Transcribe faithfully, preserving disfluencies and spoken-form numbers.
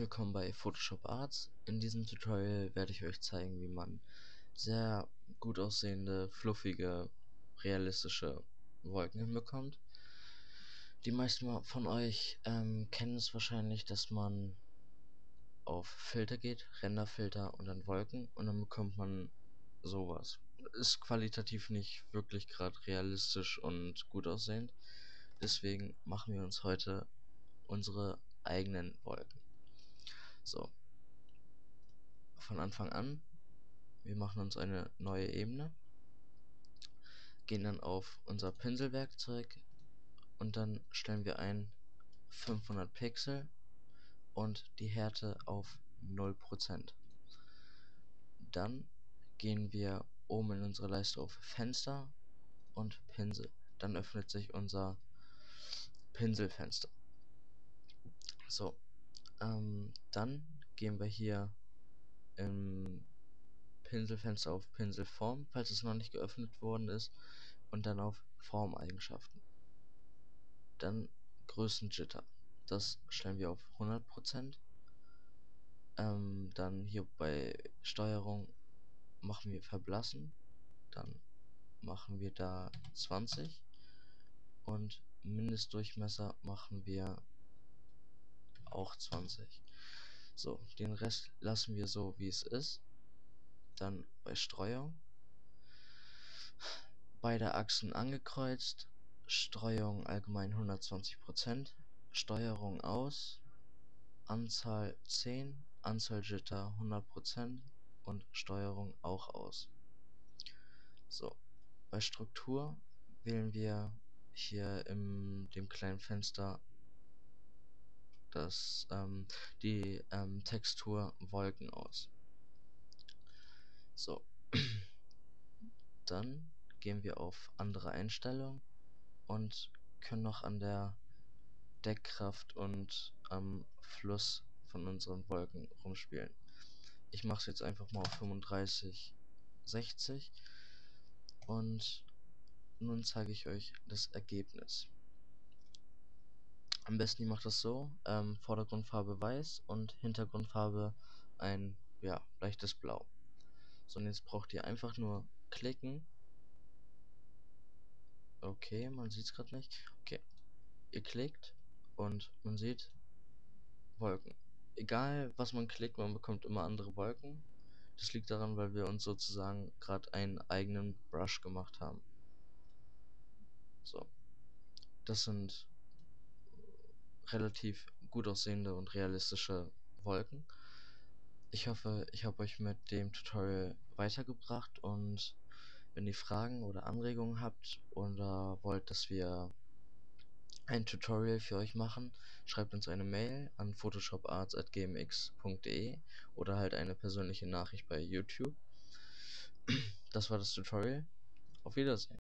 willkommen bei Photoshop Arts. In diesem Tutorial werde ich euch zeigen, wie man sehr gut aussehende, fluffige, realistische Wolken hinbekommt. Die meisten von euch ähm, kennen es wahrscheinlich, dass man auf Filter geht, Renderfilter und dann Wolken und dann bekommt man sowas. Ist qualitativ nicht wirklich gerade realistisch und gut aussehend. Deswegen machen wir uns heute unsere eigenen Wolken. So, von Anfang an, wir machen uns eine neue Ebene, gehen dann auf unser Pinselwerkzeug und dann stellen wir ein fünfhundert Pixel und die Härte auf null Prozent. Dann gehen wir oben in unserer Leiste auf Fenster und Pinsel. Dann öffnet sich unser Pinselfenster. So, ähm, dann gehen wir hier im Pinselfenster auf Pinselform, falls es noch nicht geöffnet worden ist, und dann auf Formeigenschaften. Dann Größenjitter. Das stellen wir auf hundert Prozent. Ähm, dann hier bei Steuerung machen wir Verblassen. Dann machen wir da zwanzig. Und Mindestdurchmesser machen wir auch zwanzig. So, den Rest lassen wir so, wie es ist. Dann bei Streuung beide Achsen angekreuzt, Streuung allgemein hundertzwanzig Prozent, Steuerung aus, Anzahl zehn, Anzahl Jitter hundert Prozent und Steuerung auch aus. So, bei Struktur wählen wir hier in dem kleinen Fenster das, ähm, die ähm, Textur Wolken aus. So, dann gehen wir auf andere Einstellungen und können noch an der Deckkraft und am Fluss von unseren Wolken rumspielen. Ich mache es jetzt einfach mal auf fünfunddreißig sechzig und nun zeige ich euch das Ergebnis. Am besten ihr macht das so, ähm, Vordergrundfarbe weiß und Hintergrundfarbe ein ja, leichtes Blau. So, und jetzt braucht ihr einfach nur klicken. Okay, man sieht es gerade nicht. Okay, ihr klickt und man sieht Wolken. Egal was man klickt, man bekommt immer andere Wolken. Das liegt daran, weil wir uns sozusagen gerade einen eigenen Brush gemacht haben. So, das sind relativ gut aussehende und realistische Wolken. Ich hoffe, ich habe euch mit dem Tutorial weitergebracht, und wenn ihr Fragen oder Anregungen habt oder wollt, dass wir ein Tutorial für euch machen, schreibt uns eine Mail an photoshoparts at gmx punkt de oder halt eine persönliche Nachricht bei YouTube. Das war das Tutorial. Auf Wiedersehen.